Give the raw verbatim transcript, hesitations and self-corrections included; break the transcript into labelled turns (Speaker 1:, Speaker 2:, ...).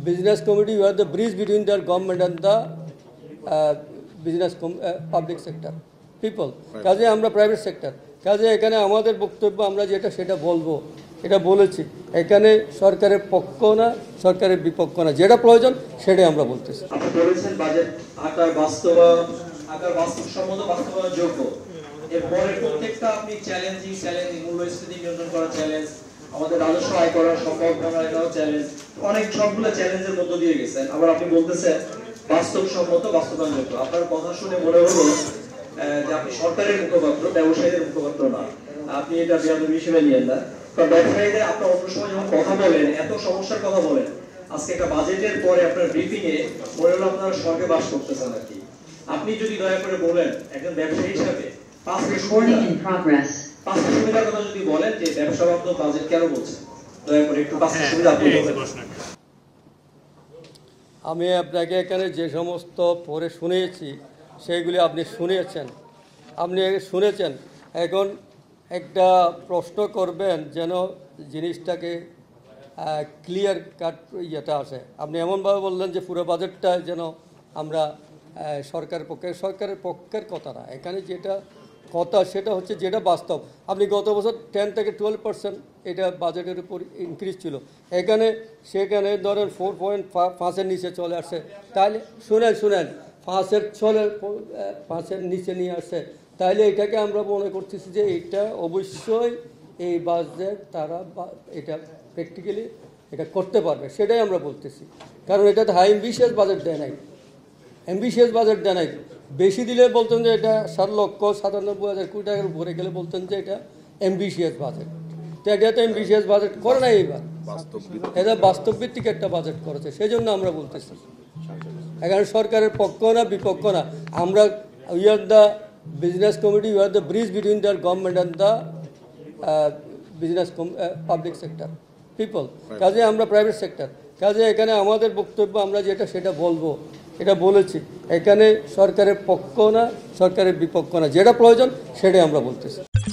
Speaker 1: business community, you are the bridge between the government and the uh, business com- uh, public sector people. কাজে আমরা private sector, কাজে এখানে আমাদের বক্তব্য আমরা যেটা সেটা বলবো, এটা বলেছি। এখানে সরকারের পক্ষ না, সরকারের বিপক্ষ না, যেটা প্রয়োজন সেটাই আমরা বলতেছি।
Speaker 2: আপনি বলেছেন বাজেট আকার বাস্তবায়ন, আকার বাস্তবসম্মত বাস্তবায়ন যোগ্য। এরপরে প্রত্যেকটা আপনি চ্যালেঞ্জিং চ্যালেঞ্জিং মূল্যস্ফীতি নিয়ন্ত্রণ করা চ্যালেঞ্জ, আমাদের রাজস্ব আয় করা সম্ভাবনা এটাও চ্যালেঞ্জ, অনেক সবগুলো চ্যালেঞ্জের মধ্য দিয়ে গেছেন। আবার আপনি বলতেছেন বাস্তবসম্মত বাস্তবায়ন যোগ্য। আপনার কথা শুনে মনে হলো যে আপনি সরকারের মুখপাত্র, ব্যবসায়ীদের মুখপাত্র না। আপনি এটা বেয়াদবি হিসেবে নিয়েন না, কারণ ব্যবসায়ীদের আপনার অন্য সময় যখন কথা বলেন, এত সমস্যার কথা বলেন, আজকে একটা বাজেটের পরে আপনার ব্রিফিং এ মনে হলো আপনারা স্বর্গে বাস করতেছেন আর কি। আপনি যদি দয়া করে বলেন একজন ব্যবসায়ী হিসাবে পাঁচটা সুবিধার কথা যদি বলেন যে ব্যবসা বান্ধব বাজেট কেন বলছেন, দয়া করে একটু পাঁচটা সুবিধা আপনি বলেন।
Speaker 1: আমি আপনাকে এখানে যে সমস্ত পড়ে শুনিয়েছি সেগুলি আপনি শুনেছেন, আপনি শুনেছেন। এখন একটা প্রশ্ন করবেন যেন জিনিসটাকে ক্লিয়ার কাট ইয়েটা আসে। আপনি এমনভাবে বললেন যে পুরো বাজেটটা যেন আমরা সরকারের পক্ষে, সরকারের পক্ষের কথা না, এখানে যেটা কথা সেটা হচ্ছে যেটা বাস্তব। আপনি গত বছর টেন থেকে টুয়েলভ পার্সেন্ট এটা বাজেটের উপর ইনক্রিজ ছিল, এখানে সেখানে ধরেন ফোর পয়েন্ট পাঁচের নিচে চলে আসছে। তাহলে শুনেন শুনেন পাঁচের চলে পাঁচের নিচে নিয়ে আসছে, তাইলে এটাকে আমরা মনে করতেছি যে এটা অবশ্যই এই বাজেট তারা এটা প্র্যাকটিক্যালি এটা করতে পারবে, সেটাই আমরা বলতেছি। কারণ এটাতে হাই অ্যাম্বিশিয়াস বাজেট দেয় নাই, অ্যাম্বিশিয়াস বাজেট দেয় নাই। বেশি দিলে বলতেন যে এটা সাত লক্ষ সাতানব্বই হাজার কোটি টাকার উপরে গেলে বলতেন যে এটা অ্যাম্বিশিয়াস বাজেট। তো এটা তো অ্যাম্বিশিয়াস বাজেট করে নাই, এবার এটা বাস্তবভিত্তিক একটা বাজেট করেছে, সেই জন্য আমরা বলতেছি এখানে সরকারের পক্ষ না বিপক্ষ না, আমরা we are the business committee, you are the bridge between the government and the business public sector people. কাজে আমরা প্রাইভেট সেক্টর, কাজে এখানে আমাদের বক্তব্য আমরা যেটা সেটা বলবো, এটা বলেছি। এখানে সরকারের পক্ষ না, সরকারের বিপক্ষ না, যেটা প্রয়োজন সেটাই আমরা বলতেছি।